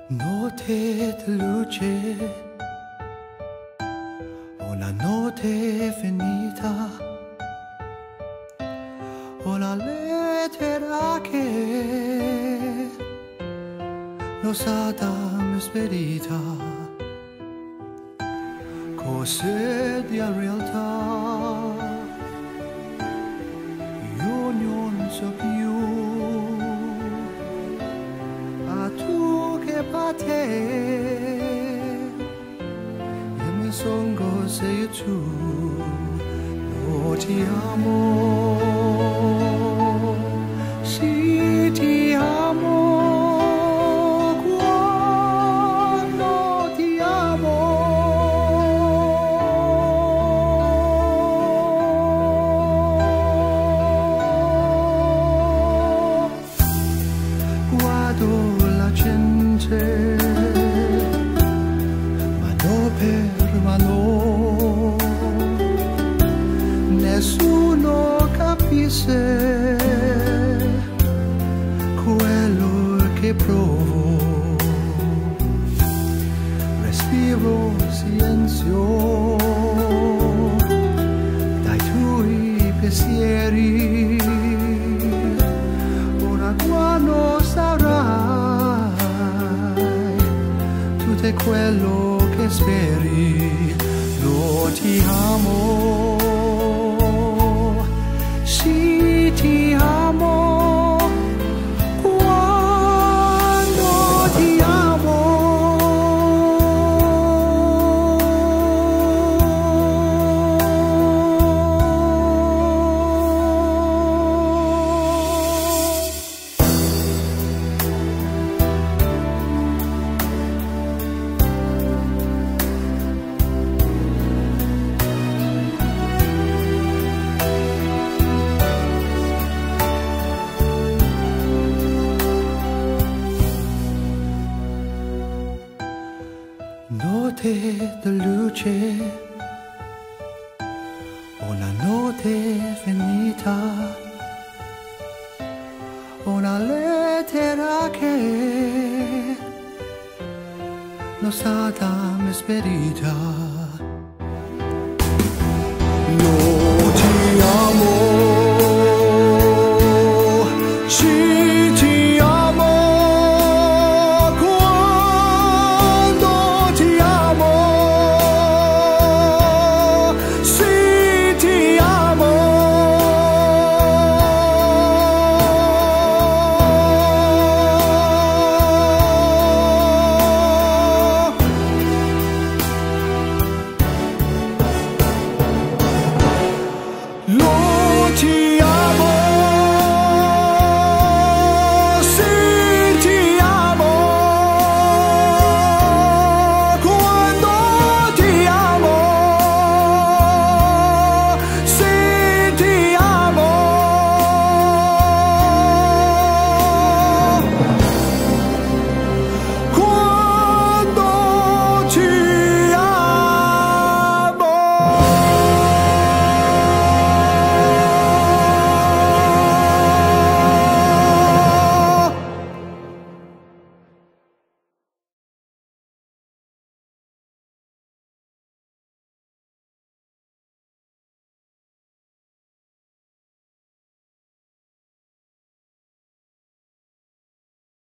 Notte di luce, una notte finita, una lettera che non stata mi spedita, cos'è di realtà, io non so più. Te, io mi songo sei tu, no ti amo, sì ti amo, quando ti amo. Guardo la gente mano per mano, nessuno capisce quello che provo, respiro silenzio dai tuoi pensieri, ora quando sarai tutto quello che speri, lo ti amo, sì ti amo, quando ti amo. Notte di luce, una notte finita, una lettera che non stata mi spedita.